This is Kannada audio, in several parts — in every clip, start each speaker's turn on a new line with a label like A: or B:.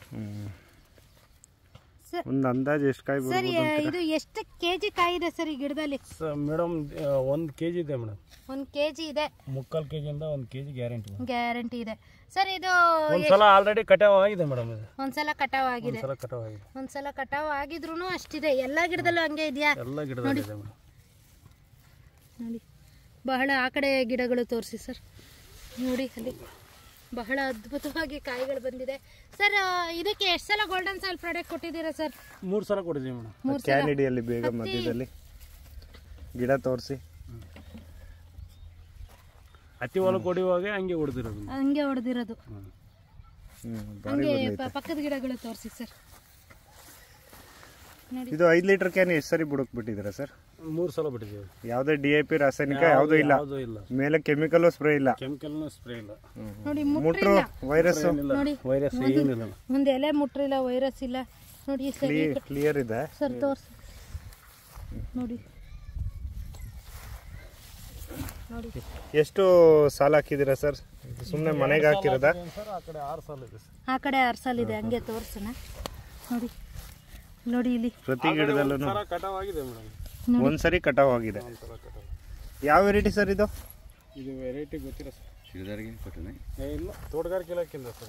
A: ಒಂದು ಅಂದಾಜು ಎಷ್ಟು ಕಾಯಿ
B: ಸರ್ ಇದು ಎಷ್ಟು ಕೆಜಿ ಕಾಯಿ ಇದೆ ಸರ್ ಈ ಗಿಡದಲ್ಲಿ?
C: ಮೇಡಮ್ 1 kg ಇದೆ ಮೇಡಮ್.
B: 1 kg ಇದೆ.
C: 3/4 kg ಇಂದ 1 kg
B: ಗ್ಯಾರಂಟಿ ಇದೆ ಸರ್. ಇದು
C: ಒಂದ್ಸಲ ಆಲ್ರೆಡಿ ಕಟಾವ್ ಆಗಿದೆ ಮೇಡಮ್.
B: ಒಂದ್ಸಲ ಕಟಾವ್ ಆಗಿದೆ. ಒಂದ್ಸಲ ಕಟಾವ್ ಆಗಿದ್ರೂ ಅಷ್ಟಿದೆ. ಎಲ್ಲಾ ಗಿಡದಲ್ಲೂ ಹಂಗೆ ಇದೆಯಾ?
C: ಎಲ್ಲ ಗಿಡದಲ್ಲೂ ಇದೆ ಮೇಡಮ್.
B: ನೋಡಿ ಬಹಳ ಆ ಕಡೆ ಗಿಡಗಳು ತೋರಿಸಿ ಸರ್. ನೋಡಿ ಅಲ್ಲಿ ಬಹಳ ಅದ್ಭುತವಾಗಿ ಕಾಯಿಗಳು ಬಂದಿದೆ ಸರ್. ಇದಕ್ಕೆ ಎಷ್ಟು ಸಲ ಗೋಲ್ಡನ್ ಸಾಯಿಲ್ ಪ್ರಾಡಕ್ಟ್ ಕೊಟ್ಟಿದ್ದೀರಾ ಸರ್?
C: 3 ಸಲ ಕೊಟ್ಟಿದ್ದೀವಿ ಮೇಡಮ್.
A: ಕ್ಯಾನಿಡಿಯಲ್ಲಿ ಬೇಗ ಮಧ್ಯದಲ್ಲಿ ಗಿಡ ತೋರಿಸಿ
C: ಹತ್ತಿ ಹೊಲ ಕೊಡುವಾಗ ಹಂಗೆ
B: ಹೊಡೆದಿರೋದು. ಹಂಗೆ ಪಕ್ಕದ ಗಿಡಗಳು ತೋರಿಸಿ ಸರ್.
A: ಇದು 5 ಲೀಟರ್ ಕ್ಯಾನ್ ಎಷ್ಟು ಸರಿ ಬುಡಕ್ ಬಿಟ್ಟಿದ್ದೀರಾ ಸರ್?
C: 3 ಸಲ ಬಿಟ್ಟಿದ್ದೀವಿ.
A: ಯಾವುದೇ DAP ರಾಸಾಯನಿಕ ಯಾವುದೂ ಇಲ್ಲ, ಮೇಲೆ ಕೆಮಿಕಲ್ ಸ್ಪ್ರೇ ಇಲ್ಲ.
B: ನೋಡಿ
A: ಮುಟ್ರು ವೈರಸ್
C: ಏನಿಲ್ಲ.
B: ಒಂದು ಎಲೆ ಮುಟ್ರಿಲ್ಲ, ವೈರಸ್ ಇಲ್ಲ. ನೋಡಿ
A: ಕ್ಲಿಯರ್ ಇದೆ
B: ಸರ್, ತೋರಿಸಿ ನೋಡಿ. ನೋಡಿ
A: ಎಷ್ಟು ಸಾಲ ಹಾಕಿದ್ದೀರಾ ಸರ್? ಸುಮ್ಮನೆ ಮನೆಗೆ ಹಾಕಿರೋದಾ?
B: ಆ ಕಡೆ 6 ಸಾಲ ಇದೆ. ಹಂಗೆ ತೋರಿಸೋಣ. ನೋಡಿ ನೋಡಿ ಇಲ್ಲಿ
A: ಪ್ರತಿ ಗಿಡದಲ್ಲೂ
C: ಕಟಾವ್ ಆಗಿದೆ ಮೇಡಮ್.
A: ಒಂದ್ಸರಿ ಕಟಾವ್ ಆಗಿದೆ. ಯಾವ ವೆರೈಟಿ ಸರ್ ಇದು?
C: ಇದು ವೆರೈಟಿ ಗೊತ್ತಿಲ್ಲ ಸರ್. ಶಿರದಾರಿಗೆ ಕೊಟ್ಟನೆ ಇಲ್ಲ, ತೋಟಗಾರಿಕೆ ಇಲಾಖೆಯಿಂದ ಸರ್.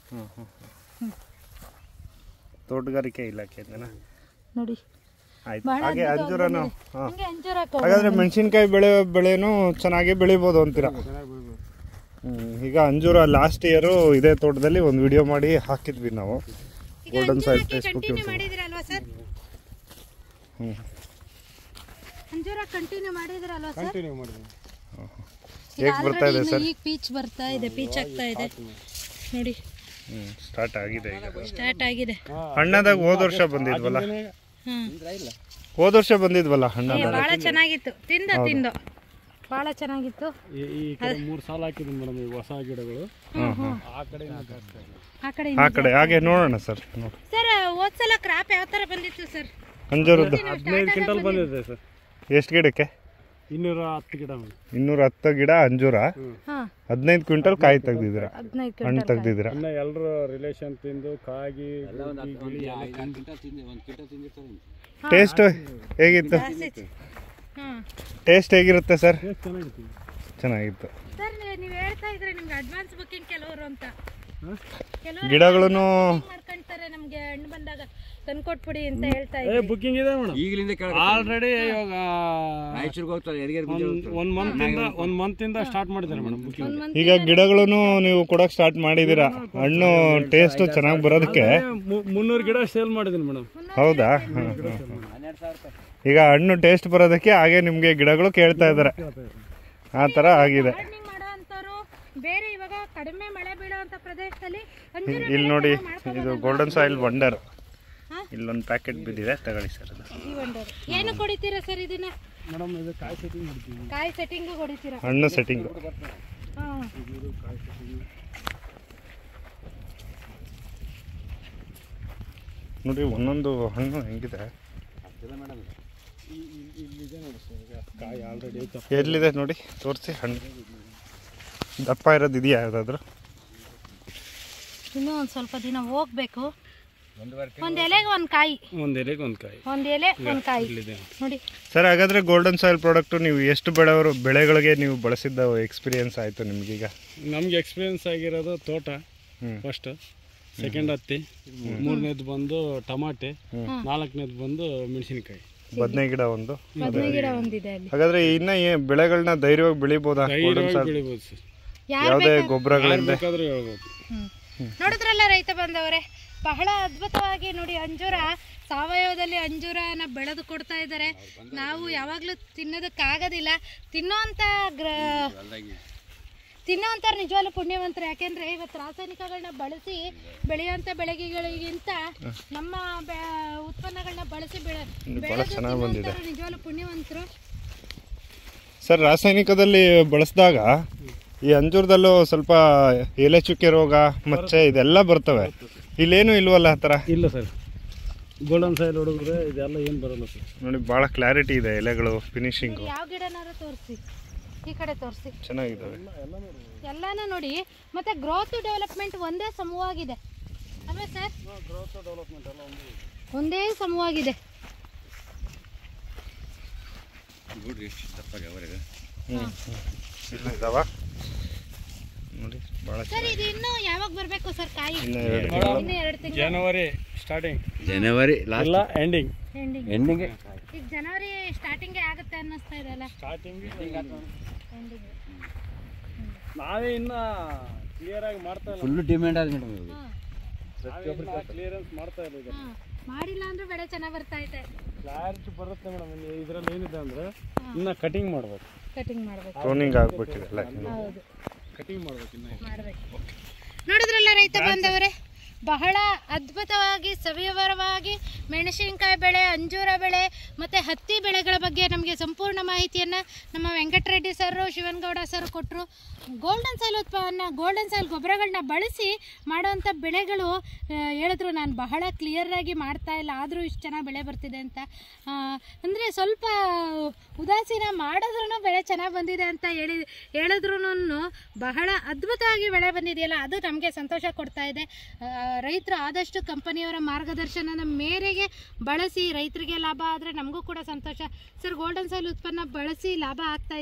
A: ತೋಟಗಾರಿಕೆ ಇಲಾಖೆಯಿಂದನಾ?
B: ನೋಡಿ
A: ಆಯ್ತು. ಹಾಗೆ ಅಂಜೂರನು, ಹಾಗಾದ್ರೆ ಮೆಣಸಿನ್ಕಾಯಿ ಬೆಳೆನೂ ಚೆನ್ನಾಗಿ ಬೆಳಿಬೋದು ಅಂತೀರಾ? ಈಗ ಅಂಜೂರ ಲಾಸ್ಟ್ ಇಯರ್ ಇದೇ ತೋಟದಲ್ಲಿ ಒಂದು ವಿಡಿಯೋ ಮಾಡಿ ಹಾಕಿದ್ವಿ ನಾವು, ಗೋಲ್ಡನ್ ಸಾಯಿಲ್ ಫೇಸ್ಬುಕ್.
B: ಅಂಜೂರ ಕಂಟಿನ್ಯೂ ಮಾಡಿದ್ರಲ್ವಾ ಸರ್?
A: ಹೇಗೆ ಬರ್ತಾ ಇದೆ ಸರ್?
B: ಈಗ ಪೀಚ್ ಬರ್ತಾ ಇದೆ, ಪೀಚ್ ಆಗ್ತಾ ಇದೆ ನೋಡಿ.
A: ಸ್ಟಾರ್ಟ್ ಆಗಿದೆ,
B: ಸ್ಟಾರ್ಟ್ ಆಗಿದೆ.
A: ಹಣ್ಣಾದಾಗ ಹೋದ ವರ್ಷ ಬಂದಿದ್ವಲ್ಲ, ಹಣ್ಣಾದಾಗ
B: ಬಹಳ ಚೆನ್ನಾಗಿತ್ತು. ತಿಂದು ಬಹಳ ಚೆನ್ನಾಗಿತ್ತು.
C: ಈ ಕಡೆ 3 ಸಾಲ ಹಾಕಿದ್ವಿ ಮೇಡಮ್. ಈ ಹೊಸ ಗಿಡಗಳು
A: ಆ ಕಡೆ ಹಾಗೆ ನೋಡೋಣ ಸರ್.
B: ಸರ್ ಹೋದ್ಸಲ ಕ್ರಾಪ್ ಯಾವ ತರ ಬಂದಿತ್ತು ಸರ್?
A: ಅಂಜೂರದ್ದು
C: 15 ಕ್ವಿಂಟಲ್ ಬಂದಿದೆ ಸರ್.
A: ಎಷ್ಟು ಗಿಡಕ್ಕೆ?
C: 210 ಗಿಡ.
A: 210 ಗಿಡ ಅಂಜೂರ. 15 ಕ್ವಿಂಟಲ್ ಕಾಯಿ ತೆಗ್ದಿದ್ದೀರಾ, ಹಣ್ಣು ತೆಗ್ದಿದ್ದೀರಾ?
C: ಎಲ್ಲರೂ ರಿಲೇಷನ್ ತಿಂದು ಕಾಗಿ
A: ಟೇಸ್ಟ್ ಹೇಗಿತ್ತು? ಟೇಸ್ಟ್ ಹೇಗಿರುತ್ತೆ ಸರ್?
C: ಚೆನ್ನಾಗಿತ್ತು
B: ಸರ್. ನೀವು ಹೇಳ್ತಾ ಇದ್ರೆ ನಿಮ್ಗೆ ಅಡ್ವಾನ್ಸ್ ಬುಕಿಂಗ್ ಕೆಲವರು ಅಂತ
A: ಗಿಡಗಳನ್ನು
B: ಮಾಡ್ಕೊಂತಾರೆ. ನಮ್ಗೆ ಹಣ್ಣು ಬಂದಾಗ ತಂದ್ಕೊಟ್ಬಿಡಿ ಅಂತ ಹೇಳ್ತಾ ಇದ್ದಾರೆ.
C: ಬುಕಿಂಗ್ ಇದೆ ಮೇಡಮ್ ಈಗಲಿಂದ. ಆಲ್ರೆಡಿ ಇವಾಗ ಒನ್ ಮಂತ್ ಇಂದ ಸ್ಟಾರ್ಟ್ ಮಾಡಿದ್ದಾರೆ ಮೇಡಮ್ ಬುಕಿಂಗ್.
A: ಈಗ ಗಿಡಗಳನ್ನು ನೀವು ಕೊಡಕ್ ಸ್ಟಾರ್ಟ್ ಮಾಡಿದೀರಾ? ಹಣ್ಣು ಟೇಸ್ಟ್ ಚೆನ್ನಾಗಿ ಬರೋದಕ್ಕೆ
C: 300 ಗಿಡ ಸೇಲ್ ಮಾಡಿದ್ದೀನಿ ಮೇಡಮ್.
A: ಹೌದಾ? ಈಗ ಹಣ್ಣು ಟೇಸ್ಟ್ ಬರೋದಕ್ಕೆ ಹಾಗೆ ನಿಮ್ಗೆ ಗಿಡಗಳು ಕೇಳ್ತಾ ಇದಾರೆ, ಆ ತರ ಆಗಿದೆ.
B: ಬೇರೆ ಇವಾಗ ಕಡಿಮೆ ಮಳೆ ಬೀಳುವಂತ ಪ್ರದೇಶದಲ್ಲಿ
A: ಇಲ್ಲಿ ನೋಡಿ, ಇದು ಗೋಲ್ಡನ್ ಸಾಯಿಲ್ ವಂಡರ್. ಇಲ್ಲೊಂದು ಪ್ಯಾಕೆಟ್ ಬಿದ್ದಿದೆ, ತಗೊಳ್ಳಿ ಸರ್.
B: ಏನು ಕೊಡ್ತೀರಾ ಸರ್ ಇದನ್ನ?
C: ಮೇಡಮ್ ಇದು ಕಾಯಿ ಸೆಟ್ಟಿಂಗ್ ಮಾಡ್ತೀವಿ.
B: ಕಾಯಿ ಸೆಟ್ಟಿಂಗ್ ಕೊಡ್ತೀರಾ?
A: ಹಣ್ಣು ಸೆಟ್ಟಿಂಗ್. ನೋಡಿ ಒಂದೊಂದು ಹಣ್ಣು ಹೆಂಗಿದೆ. ಎಲ್ಲಿದೆ ನೋಡಿ, ತೋರಿಸಿ. ಹಣ್ಣು ದಪ್ಪ ಇರೋದು ಇದೆಯಾ ಯಾವುದಾದ್ರು?
B: ಇನ್ನೂ ಒಂದು ಸ್ವಲ್ಪ ದಿನ ಹೋಗ್ಬೇಕು. ಒಂದು ಎಲೆಗೆ ಒಂದು ಕಾಯಿ,
C: ಒಂದು ಎಲೆ ಒಂದು ಕಾಯಿ
B: ನೋಡಿ
A: ಸರ್. ಹಾಗಾದ್ರೆ ಗೋಲ್ಡನ್ ಸಾಯಿಲ್ ಪ್ರಾಡಕ್ಟ್ ನೀವು ಎಷ್ಟು ಬೆಳೆಗಳಿಗೆ ನೀವು ಬಳಸಿದ್ದ ಎಕ್ಸ್ಪೀರಿಯನ್ಸ್ ಆಯಿತು ನಿಮಗೀಗ?
C: ನಮ್ಗೆ ಎಕ್ಸ್ಪೀರಿಯನ್ಸ್ ಆಗಿರೋದು ತೋಟ ಫಸ್ಟ್, ಸೆಕೆಂಡ್ ಹತ್ತಿ, 3ನೇದು ಬಂದು ಟಮಾಟೆ, 4ನೇದು ಬಂದು ಮೆಣಸಿನಕಾಯಿ,
A: ಬದನೆ ಗಿಡ ಒಂದು.
B: ಒಂದಿದೆ ಅಲ್ಲಿ.
A: ಹಾಗಾದ್ರೆ ಇನ್ನ ಬೆಳೆಗಳನ್ನ ಧೈರ್ಯವಾಗಿ ಬೆಳಿಬೋದಾ?
C: ಬೆಳಿಬೋದು ಸರ್,
A: ಯಾವುದೇ ಗೊಬ್ಬರಗಳಿಂದ
B: ನೋಡಿದ್ರಲ್ಲ ರೈತ ಬಂದವರೇ, ಬಹಳ ಅದ್ಭುತವಾಗಿ ನೋಡಿ. ಅಂಜೂರ ಸಾವಯವದಲ್ಲಿ ಅಂಜೂರನ ಬೆಳೆದು ಕೊಡ್ತಾ ಇದ್ದಾರೆ. ನಾವು ಯಾವಾಗಲೂ ತಿನ್ನೋದಕ್ಕಾಗೋದಿಲ್ಲ. ತಿನ್ನೋಂಥವ್ರು ನಿಜವಾಗ್ಲೂ ಪುಣ್ಯವಂತರು. ಯಾಕೆಂದರೆ ಇವತ್ತು ರಾಸಾಯನಿಕಗಳನ್ನ ಬಳಸಿ ಬೆಳೆಯುವಂಥ ಬೆಳೆಗಳಿಗಿಂತ ನಮ್ಮ ಉತ್ಪನ್ನಗಳನ್ನ ಬಳಸಿ ನಿಜವಾಗ್ಲೂ ಪುಣ್ಯವಂತರು
A: ಸರ್. ರಾಸಾಯನಿಕದಲ್ಲಿ ಬಳಸಿದಾಗ ಈ ಅಂಜೂರದಲ್ಲೂ ಸ್ವಲ್ಪ ಎಲೆ ಚುಕ್ಕೆ ರೋಗ, ಮಚ್ಚೆ ಇದೆಲ್ಲ ಬರ್ತವೆ. ಇಲ್ಲೇನು ಇಲ್ವಲ್ಲ ಆ ಥರ?
C: ಇಲ್ಲ ಸರ್, ಗೋಲ್ಡನ್ ಸಾಯಿಲ್ ಹೊಡೆದ್ರೆ ಇದೆಲ್ಲ ಏನು ಬರಲ್ಲ ಸರ್.
A: ನೋಡಿ ಭಾಳ ಕ್ಲಾರಿಟಿ ಇದೆ ಎಲೆಗಳು, ಫಿನಿಶಿಂಗ್.
B: ಯಾವ ಗಿಡನಾರು ತೋರಿಸಿ, ಈ ಕಡೆ ತೋರಿಸಿ,
A: ಚೆನ್ನಾಗಿದ್ದಾವೆ
B: ಎಲ್ಲಾನು ನೋಡಿ. ಮತ್ತೆ ಗ್ರೋತ್ ಡೆವಲಪ್ಮೆಂಟ್ ಒಂದೇ ಸಮವಾಗಿದೆ. ಅಲ್ವಾ ಸರ್?
C: ಗ್ರೋತ್ ಡೆವಲಪ್ಮೆಂಟ್ ಎಲ್ಲ
B: ಒಂದೇ ಸಮವಾಗಿದೆ.
A: ನೋಡ್ರಿ ಎಷ್ಟು ದಪ್ಪಗೆ ಅವರಿಗೆ ಇಲ್ಲ ಇದಾವ ನೋಡಿ ಭಾಳ
B: ಸರ್ ಇದು ಇನ್ನು ಯಾವಾಗ ಬರಬೇಕು ಸರ್ ಕಾಯಿ?
A: ಇನ್ನು
B: ಇನ್ನು 2 ತಿಂಗಳು.
C: ಜನವರಿ ಸ್ಟಾರ್ಟಿಂಗ್,
D: ಜನವರಿ
C: ಇಲ್ಲ ಎಂಡಿಂಗ್.
D: ಎಂಡಿಂಗ್
B: ಈಗ ಜನವರಿ ಸ್ಟಾರ್ಟಿಂಗ್ ಆಗುತ್ತೆ ಅನ್ನಿಸ್ತಾ ಇದೆ ಅಲ್ಲ?
C: Starting
B: ending.
C: ನಾವೇ ಇನ್ನ ಕ್ಲಿಯರ್ ಆಗಿ ಮಾಡ್ತಾ ಇಲ್ಲ.
D: ಫುಲ್ ಡಿಮ್ಯಾಂಡ್ ಆದ ಮೇಡಮ್ ಇದು.
C: ಕ್ಲಿಯರೆನ್ಸ್ ಮಾಡ್ತಾ ಇಲ್ಲ ಈಗ.
B: ಮಾಡಿಲ್ಲ ಅಂದ್ರೆ ಬೆಳೆ ಚೆನ್ನಾಗಿ ಬರ್ತಾ ಇದೆ.
C: ಕ್ಲಾರಿಟಿ ಬರುತ್ತೆ ಮೇಡಮ್. ಇದ್ರಲ್ಲಿ ಏನಿದೆ ಅಂದ್ರೆ ಇನ್ನ ಕಟಿಂಗ್ ಮಾಡ್ಬೇಕು.
B: ಕಟಿಂಗ್ ಮಾಡಬೇಕು.
A: ಟೋನಿಂಗ್ ಆಗ್ಬಿಟ್ಟಿದೆ ಅಲ್ಲ?
B: ಹೌದು,
C: ಕಟಿಂಗ್ ಮಾಡ್ಬೇಕು ಇನ್ನ.
B: ಮಾಡಬೇಕು. ನೋಡಿದ್ರಲ್ಲ ರೈತ ಬಾಂಧವರೇ, ಬಹಳ ಅದ್ಭುತವಾಗಿ ಸವಿವರವಾಗಿ ಮೆಣಸಿನಕಾಯಿ ಬೆಳೆ, ಅಂಜೂರ ಬೆಳೆ ಮತ್ತು ಹತ್ತಿ ಬೆಳೆಗಳ ಬಗ್ಗೆ ನಮಗೆ ಸಂಪೂರ್ಣ ಮಾಹಿತಿಯನ್ನು ನಮ್ಮ ವೆಂಕಟರೆಡ್ಡಿ ಸರ್, ಶಿವನಗೌಡ ಸರ್ ಕೊಟ್ಟರು. ಗೋಲ್ಡನ್ ಸಾಯಿಲ್ ಗೋಲ್ಡನ್ ಸಾಯಿಲ್ ಗೊಬ್ಬರಗಳನ್ನ ಬಳಸಿ ಮಾಡೋವಂಥ ಬೆಳೆಗಳು ಹೇಳಿದ್ರು. ನಾನು ಬಹಳ ಕ್ಲಿಯರಾಗಿ ಮಾಡ್ತಾ ಇಲ್ಲ, ಆದರೂ ಇಷ್ಟು ಚೆನ್ನಾಗಿ ಬೆಳೆ ಬರ್ತಿದೆ ಅಂತ. ಅಂದರೆ ಸ್ವಲ್ಪ ಉದಾಸೀನ ಮಾಡಿದ್ರೂ ಬೆಳೆ ಚೆನ್ನಾಗಿ ಬಂದಿದೆ ಅಂತ ಹೇಳಿದ್ರು ಬಹಳ ಅದ್ಭುತವಾಗಿ ಬೆಳೆ ಬಂದಿದೆಯಲ್ಲ, ಅದು ನಮಗೆ ಸಂತೋಷ ಕೊಡ್ತಾ ಇದೆ. ರೈತರು ಆದಷ್ಟು ಕಂಪನಿಯವರ ಮಾರ್ಗದರ್ಶನದ ಮೇರೆಗೆ ಬಳಸಿ ರೈತರಿಗೆ ಲಾಭ ಆದರೆ ನಮಗೂ ಕೂಡ ಸಂತೋಷ. ಸರ್, ಗೋಲ್ಡನ್ ಸಾಯಿಲ್ ಉತ್ಪನ್ನ ಬಳಸಿ ಲಾಭ ಆಗ್ತಾ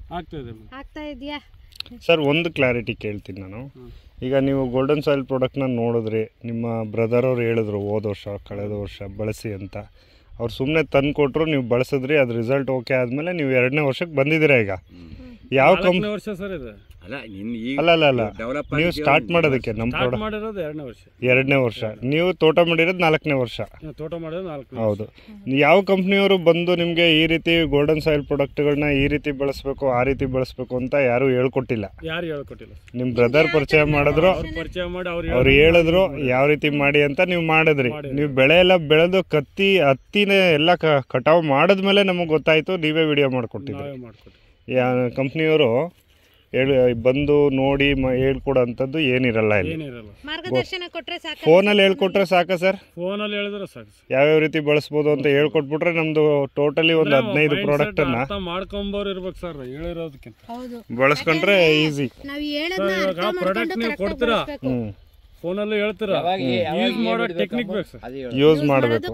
B: ಇದೆಯಾ?
A: ಸರ್, ಒಂದು ಕ್ಲಾರಿಟಿ ಕೇಳ್ತೀನಿ ನಾನು. ಈಗ ನೀವು ಗೋಲ್ಡನ್ ಸಾಯಿಲ್ ಪ್ರಾಡಕ್ಟ್ನ ನೋಡಿದ್ರಿ, ನಿಮ್ಮ ಬ್ರದರ್ ಅವ್ರು ಹೇಳಿದ್ರು ಹೋದ ವರ್ಷ ಕಳೆದ ವರ್ಷ ಬಳಸಿ ಅಂತ. ಅವ್ರು ಸುಮ್ಮನೆ ತಂದು ಕೊಟ್ಟರು, ನೀವು ಬಳಸಿದ್ರಿ, ಅದು ರಿಸಲ್ಟ್ ಓಕೆ ಆದಮೇಲೆ ನೀವು 2ನೇ ವರ್ಷಕ್ಕೆ ಬಂದಿದ್ದೀರಾ. ಈಗ ಯಾವ ಕಂಪ್ನಿ
C: ವರ್ಷ ಸರ್ ಇದು?
D: ಅಲ್ಲ
A: ಅಲ್ಲ ನೀವು ಸ್ಟಾರ್ಟ್ ಮಾಡೋದಕ್ಕೆ ನಮ್ಮ ಪ್ರಾಡಕ್ಟ್
C: ಮಾಡಿರೋದು
A: 2ನೇ ವರ್ಷ, ನೀವು ತೋಟ ಮಾಡಿರೋದು 4ನೇ ವರ್ಷ.
C: ತೋಟ ಮಾಡಿರೋದು 4.
A: ಹೌದು. ಯಾವ ಕಂಪ್ನಿಯವರು ಬಂದು ನಿಮಗೆ ಈ ರೀತಿ ಗೋಲ್ಡನ್ ಸಾಯಿಲ್ ಪ್ರಾಡಕ್ಟ್ಗಳನ್ನ ಈ ರೀತಿ ಬಳಸಬೇಕು, ಆ ರೀತಿ ಬಳಸಬೇಕು ಅಂತ ಯಾರು ಹೇಳ್ಕೊಟ್ಟಿಲ್ಲ.
C: ಯಾರು ಹೇಳ್ಕೊಟ್ಟಿಲ್ಲ.
A: ನಿಮ್ಮ ಬ್ರದರ್ ಪರಿಚಯ ಮಾಡಿದ್ರು,
C: ಪರಿಚಯ ಮಾಡಿ
A: ಅವ್ರು ಹೇಳಿದ್ರು ಯಾವ ರೀತಿ ಮಾಡಿ ಅಂತ, ನೀವು ಮಾಡಿದ್ರಿ. ನೀವು ಬೆಳೆ ಎಲ್ಲ ಬೆಳೆದು ಹತ್ತಿನ ಎಲ್ಲ ಕಟಾವು ಮಾಡಿದ್ಮೇಲೆ ನಮಗೆ ಗೊತ್ತಾಯ್ತು, ನೀವೇ ವಿಡಿಯೋ ಮಾಡಿಕೊಟ್ಟಿದ್ರಿ. ಕಂಪ್ನಿಯವರು ಬಂದು ನೋಡಿ ಹೇಳ್ಕೊಡೋಂಥದ್ದು ಏನಿರಲ್ಲ ಇಲ್ಲಿ.
B: ಮಾರ್ಗದರ್ಶನ ಕೊಟ್ಟರೆ ಸಾಕು.
A: ಫೋನಲ್ಲಿ ಹೇಳ್ಕೊಟ್ರೆ ಸಾಕ ಸರ್?
C: ಫೋನಲ್ಲಿ ಹೇಳಿದ್ರೆ ಸಾಕು.
A: ಯಾವ್ಯಾವ ರೀತಿ ಬಳಸ್ಬೋದು ಅಂತ ಹೇಳ್ಕೊಟ್ಬಿಟ್ರೆ ನಮ್ದು ಟೋಟಲಿ ಒಂದು 15 ಪ್ರಾಡಕ್ಟ್ ಅನ್ನ
C: ಮಾಡ್ಕೊಂಬೋರು ಇರ್ಬೇಕು ಸರ್. ಹೇಳಿರೋದಕ್ಕಿಂತ
A: ಬಳಸ್ಕೊಂಡ್ರೆ ಈಸಿ.
C: ಪ್ರಾಡಕ್ಟ್ ನೀವು ಕೊಡ್ತೀರಾ, ಫೋನಲ್ಲಿ ಹೇಳ್ತೀರಾ, ಯೂಸ್ ಮಾಡೋ ಟೆಕ್ನಿಕ್ ಬೇಕು ಸರ್.
A: ಯೂಸ್ ಮಾಡಬೇಕು,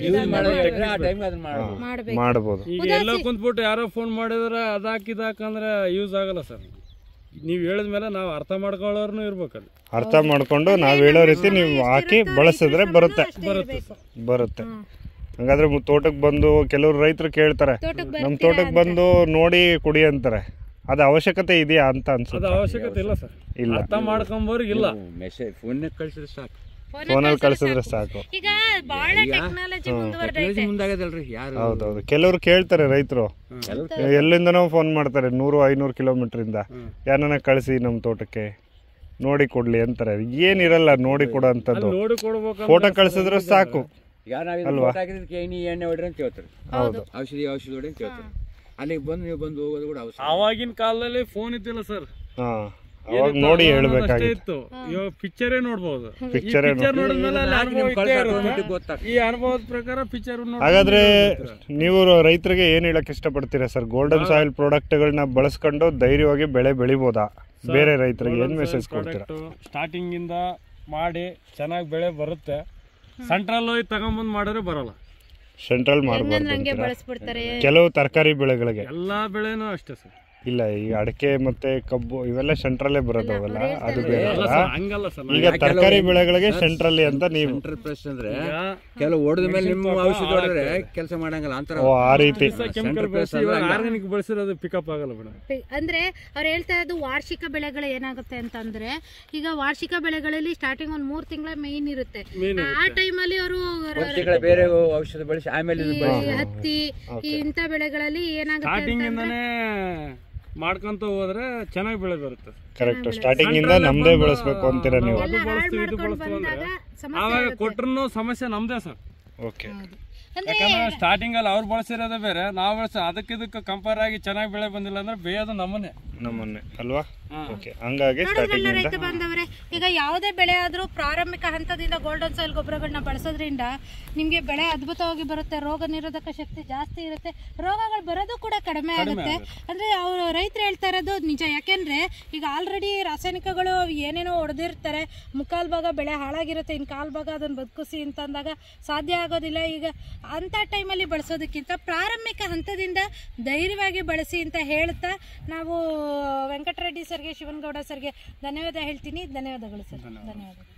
A: ಮಾಡಬಹುದು.
C: ಈಗ ಎಲ್ಲ ಕುಂತ್ಬಿಟ್ಟು ಯಾರೋ ಫೋನ್ ಮಾಡಿದ್ರೆ ಅದಾಕಿದಾಕಂದ್ರೆ ಯೂಸ್ ಆಗಲ್ಲ ಸರ್. ನೀವು ಹೇಳಿದ್ಮೇಲೆ ನಾವು ಅರ್ಥ ಮಾಡ್ಕೊಳ್ಳೋರ್ನು ಇರ್ಬೇಕಲ್ಲಿ.
A: ಅರ್ಥ ಮಾಡ್ಕೊಂಡು ನಾವ್ ಹೇಳೋ ರೀತಿ ನೀವು ಹಾಕಿ ಬಳಸಿದ್ರೆ ಬರುತ್ತೆ. ಹಂಗಾದ್ರೆ ತೋಟಕ್ಕೆ ಬಂದು ಕೆಲವರು ರೈತರು ಕೇಳ್ತಾರೆ, ನಮ್ ತೋಟಕ್ಕೆ ಬಂದು ನೋಡಿ ಕುಡಿ ಅಂತಾರೆ. ಅದು ಅವಶ್ಯಕತೆ ಇದೆಯಾ ಅಂತ ಅನ್ಸುತ್ತೆ?
C: ಅದು ಅವಶ್ಯಕತೆ ಇಲ್ಲ ಸರ್. ಇಲ್ಲ, ಅರ್ಥ ಮಾಡ್ಕೊಂಬೋರಿಗೆ ಇಲ್ಲ.
D: ಮೆಸೇಜ್ ಫೋನ್ ಕಳಿಸಿದ್ರೆ ಸಾಕು.
A: ಫೋನಲ್ಲಿ ಕಳಿಸಿದ್ರೆ ಸಾಕು.
B: ಈಗ ಬಹಳ ಟೆಕ್ನಾಲಜಿ
D: ಮುಂದಾಗದಲ್ರಿ ಯಾರು.
A: ಹೌದೌದು. ಕೆಲವರು ಕೇಳ್ತಾರೆ ರೈತರು, ಎಲ್ಲಿಂದನೋ ಫೋನ್ ಮಾಡ್ತಾರೆ, 100-500 ಕಿಲೋಮೀಟರ್ ಇಂದ, ಯಾರನ್ನ ಕಳಿಸಿ ನಮ್ಮ ತೋಟಕ್ಕೆ ನೋಡಿ ಕೊಡ್ಲಿ ಅಂತಾರೆ. ಏನಿರಲ್ಲ ನೋಡಿ ಕೊಡೋ ಅಂತದ್ದು, ಫೋಟೋ ಕಳಿಸಿದ್ರೆ ಸಾಕು ಅಲ್ವಾ?
D: ಎಣ್ಣೆ ಹೊಡ್ರಿ ಅಂತ ಹೇಳ್ತಾರೆ,
A: ಹೌದು,
D: ಔಷಧಿ ಹೊಡ್ರಿ ಅಂತ ಹೇಳ್ತಾರೆ. ಅಲ್ಲಿಗೆ ಬಂದು ನೀವು ಬಂದು ಹೋಗೋದು ಕೂಡ ಅವಶ್ಯ.
C: ಆವಾಗಿನ ಕಾಲದಲ್ಲಿ ಫೋನ್ ಇದ್ದಿಲ್ಲ ಸರ್.
A: ಅವಾಗ ನೋಡಿ ಹೇಳ್ಬೇಕಾಗಿತ್ತು.
C: ಇವಾಗ ಪಿಕ್ಚರೇ ನೋಡ್ಬೋದು.
A: ಪಿಕ್ಚರ್
C: ನೋಡಿದ್ಮೇಲೆ ಈ ಅನುಭವದ ಪ್ರಕಾರ ಪಿಕ್ಚರ್.
A: ಹಾಗಾದ್ರೆ ನೀವು ರೈತರಿಗೆ ಏನ್ ಹೇಳಕ್ ಇಷ್ಟಪಡ್ತೀರಾ ಸರ್? ಗೋಲ್ಡನ್ ಸಾಯಿಲ್ ಪ್ರಾಡಕ್ಟ್ಗಳನ್ನ ಬಳಸ್ಕೊಂಡು ಧೈರ್ಯವಾಗಿ ಬೆಳೆ ಬೆಳಿಬೋದಾ? ಬೇರೆ ರೈತರಿಗೆ ಏನ್ ಮೆಸೇಜ್ ಕೊಡ್ತೀರಾ?
C: ಸ್ಟಾರ್ಟಿಂಗ್ ಇಂದ ಮಾಡಿ ಚೆನ್ನಾಗಿ ಬೆಳೆ ಬರುತ್ತೆ. ಸೆಂಟ್ರಲ್ ಹೋಗಿ ತಗೊಂಬಂದ್ ಮಾಡಿದ್ರೆ ಬರಲ್ಲ.
A: ಸೆಂಟ್ರಲ್ ಮಾಡಬಾರ್ದು. ಕೆಲವು ತರಕಾರಿ ಬೆಳೆಗಳಿಗೆ,
C: ಎಲ್ಲಾ ಬೆಳೆನೂ ಅಷ್ಟೇ ಸರ್.
A: ಇಲ್ಲ, ಈ ಅಡಕೆ ಮತ್ತೆ ಕಬ್ಬು ಇವೆಲ್ಲ ಸೆಂಟ್ರಲ್ಲೇ ಬರೋದವಲ್ಲ, ಅದು ಬೇರೆ.
C: ಹಂಗಲ್ಲ ಸರ್.
A: ಈಗ ತರಕಾರಿ ಬೆಳೆಗಳಿಗೆ ಸೆಂಟ್ರಲ್ಲಿ ಅಂತ ನೀವು
D: ಅಂದ್ರೆ ಕೆಲವು ಹೊಡೆದ ಮೇಲೆ ನಿಮ್ಮ ಔಷಧಿ ಹೊಡೆದ್ರೆ ಕೆಲಸ ಮಾಡಂಗಿಲ್ಲ ಅಂತರ.
A: ಆ ರೀತಿ
C: ಆರ್ಗಾನಿಕ್ ಬಳಸಿರೋದು ಪಿಕಪ್ ಆಗಲ್ಲ ಮೇಡಮ್.
B: ಅಂದ್ರೆ ಅವ್ರು ಹೇಳ್ತಾ ಇರೋದು ವಾರ್ಷಿಕ ಬೆಳೆಗಳು ಏನಾಗುತ್ತೆ ಅಂತಂದ್ರೆ, ಈಗ ವಾರ್ಷಿಕ ಬೆಳೆಗಳಲ್ಲಿ ಸ್ಟಾರ್ಟಿಂಗ್ ಒಂದ್ 3 ತಿಂಗಳ ಮೇನ್ ಇರುತ್ತೆ. ಆ ಟೈಮಲ್ಲಿ ಅವರು
D: ಬೇರೆ ಔಷಧ ಬಳಸಿ ಆಮೇಲೆ
B: ಹತ್ತಿ ಇಂಥ ಬೆಳೆಗಳಲ್ಲಿ ಏನಾಗುತ್ತೆ
C: ಮಾಡ್ಕೊಂತ ಹೋದ್ರೆ ಚೆನ್ನಾಗಿ ಬೆಳೆ ಬರುತ್ತೆ.
A: ಕರೆಕ್ಟ್. ಸ್ಟಾರ್ಟಿಂಗ್ ಇಂದ ನಮ್ದೇ ಬೆಳೆಸ್ಬೇಕು ಅಂತೀರಾ ನೀವು?
C: ಆವಾಗ ಕೊಟ್ರು ಸಮಸ್ಯೆ ನಮ್ದೇ ಸರ್.
A: ಓಕೆ.
B: ಅಂದ್ರೆ
C: ಯಾಕಂದ್ರೆ ಸ್ಟಾರ್ಟಿಂಗ್ ಅಲ್ಲಿ ಅವ್ರು ಬಳಸಿರೋದೇ ಬೇರೆ, ನಾವು ಬಳಸ ಅದಕ್ಕೆ ಕಂಪೇರ್ ಆಗಿ ಚೆನ್ನಾಗಿ ಬೆಳೆ ಬಂದಿಲ್ಲ ಅಂದ್ರೆ ಬೇಯೋದು ನಮ್ಮನ್ನೇ
A: ಅಲ್ವಾ? ಓಕೆ, ಹಂಗಾಗಿ
B: ನೋಡಿದ್ರಲ್ಲ ರೈತ ಬಾಂಧವರೇ, ಈಗ ಯಾವುದೇ ಬೆಳೆ ಆದ್ರೂ ಪ್ರಾರಂಭಿಕ ಹಂತದಿಂದ ಗೋಲ್ಡನ್ ಸಾಯಿಲ್ ಗೊಬ್ಬರಗಳನ್ನ ಬಳಸೋದ್ರಿಂದ ನಿಮ್ಗೆ ಬೆಳೆ ಅದ್ಭುತವಾಗಿ ಬರುತ್ತೆ, ರೋಗ ನಿರೋಧಕ ಶಕ್ತಿ ಜಾಸ್ತಿ ಇರುತ್ತೆ, ರೋಗಗಳು ಬರೋದು ಕೂಡ ಕಡಿಮೆ ಆಗುತ್ತೆ. ಅಂದ್ರೆ ಅವರು ರೈತರು ಹೇಳ್ತಾ ಇರೋದು ನಿಜ. ಯಾಕೆಂದ್ರೆ ಈಗ ಆಲ್ರೆಡಿ ರಾಸಾಯನಿಕಗಳು ಏನೇನೋ ಹೊಡೆದಿರ್ತಾರೆ, ಮುಕ್ಕಾಲ್ ಭಾಗ ಬೆಳೆ ಹಾಳಾಗಿರುತ್ತೆ, ಇನ್ನು ಕಾಲ್ ಭಾಗ ಅದನ್ನ ಬದುಕಿಸಿ ಅಂತಂದಾಗ ಸಾಧ್ಯ ಆಗೋದಿಲ್ಲ. ಈಗ ಅಂತ ಟೈಮಲ್ಲಿ ಬಳಸೋದಕ್ಕಿಂತ ಪ್ರಾರಂಭಿಕ ಹಂತದಿಂದ ಧೈರ್ಯವಾಗಿ ಬಳಸಿ ಅಂತ ಹೇಳ್ತಾ ನಾವು ವೆಂಕಟರೆಡ್ಡಿ ಸರ್ಗೆ, ಶಿವನಗೌಡ ಸರ್ಗೆ ಧನ್ಯವಾದ ಹೇಳ್ತೀನಿ. ಧನ್ಯವಾದಗಳು ಸರ್. ಧನ್ಯವಾದಗಳು.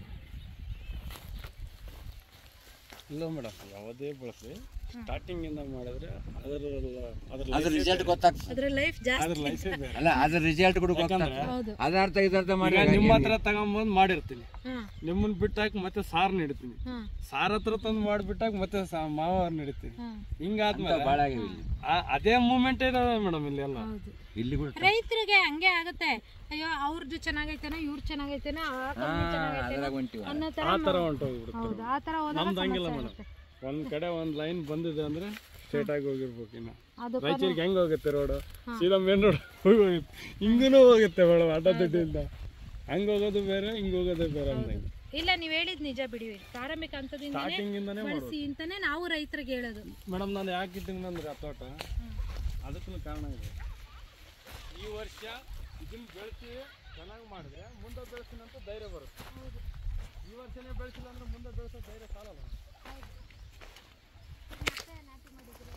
C: ಇಲ್ಲ ಮೇಡಮ್, ಯಾವುದೇ ಬಳಸಿ ಸ್ಟಾರ್ಟಿಂಗ್ ಇಂದ ಮಾಡಿದ್ರೆ
D: ಅದ್ರ ರಿಸಲ್ಟ್ ಗೊತ್ತಾಗ್ತದೆ,
B: ಅದ್ರ ಲೈಫ್ ಜಾಸ್ತಿ.
D: ಅಲ್ಲ ಅದ್ರ ರಿಸಲ್ಟ್ ಕೂಡ ಗೊತ್ತಾಗ್ತದೆ. ಅದಾರ್ಥ ಇದಾರ್ಥ ಮಾಡಿ
C: ನಿಮ್ಮ ಹತ್ರ ತಗೊಂಬಂದು ಮಾಡಿರ್ತೀನಿ, ನಿಮ್ಮನ್ನ ಬಿಟ್ಟಾಕ ಮತ್ತೆ ಸಾರ್ ನೀಡ್ತೀನಿ, ಸಾರ್ ಹತ್ರ ತಂದು ಮಾಡಿಬಿಟ್ಟಾಗ ಮತ್ತೆ ಮಾವ ನೀಡ್ತೀನಿ. ಹಿಂಗಾದ್ಮೇಲೆ
D: ಭಾಳ ಆಗಿವೆ
C: ಅದೇ ಮೂಮೆಂಟ್ ಇದಾವೆ ಮೇಡಮ್ ಇಲ್ಲಿ ಎಲ್ಲ.
D: ಇಲ್ಲಿ ಕೂಡ
B: ರೈತರಿಗೆ ಹಂಗೆ ಆಗುತ್ತೆ, ಅಯ್ಯೋ ಅವ್ರದ್ದು ಚೆನ್ನಾಗೈತೇನೋ, ಇವ್ರು ಚೆನ್ನಾಗೈತೇನೋ, ಅನ್ನೋ ತರ
C: ಹೊಂಟೋಗ್ಬಿಡುತ್ತೆ.
B: ಹೌದು, ಆ ತರ
C: ನಮ್ದು ಹಂಗಿಲ್ಲ ಮೇಡಮ್. ಒಂದ್ ಕಡೆ ಒಂದ್ ಲೈನ್ ಬಂದಿದೆ ಅಂದ್ರೆ ಸ್ಟ್ರೇಟ್ ಆಗಿ ಹೋಗಿರ್ಬೇಕು. ಇನ್ನ ರಾಯಚೂರಿಗೆ ಹೆಂಗ್ ಹೋಗುತ್ತೆ ರೋಡ್, ಸೀದಾ ಮೇನ್ ರೋಡ್ ಹೋಗುತ್ತೆ, ಹಿಂಗೂ ಹೋಗುತ್ತೆ ಮೇಡಮ್. ಅಡ್ಡದಿಡ್ಡಿಂದ ಹಂಗ ಹೋಗೋದು ಬೇರೆ, ಹಿಂಗ್ ಹೋಗೋದೇ ಬೇರೆ ಅಂದಂಗೆ.
B: ಇಲ್ಲ, ನೀವ್ ಹೇಳಿದ್ ನಿಜ ಬಿಡಿ. ಪ್ರಾರಂಭಿಕ ಹಂತದಿಂದನೇ ಬಳಸಿ ಅಂತಾನೆ ನಾವು ರೈತರಿಗೆ ಹೇಳೋದು.
C: ಮೇಡಮ್ ನಾನು ಯಾಕೆ ಇಟ್ಟಿದ್ದೀನಿ ಅಂದ್ರೆ ಆ ತೋಟ ಅದಕ್ಕೂ ಕಾರಣ ಇದೆ. ಈ ವರ್ಷ ಇದನ್ನ ಬೆಳೆಸಿ ಚೆನ್ನಾಗಿ ಮಾಡಿದ್ರೆ ಮುಂದೆ ಬೆಳೆಸಿನಂತ ಧೈರ್ಯ ಬರುತ್ತೆ. ಈ ವರ್ಷನೇ ಬೆಳೆಸಿಲ್ಲ ಅಂದ್ರೆ ಮುಂದೆ ಬೆಳೆಸೋ ಧೈರ್ಯ ಸಾಲಲ್ಲ.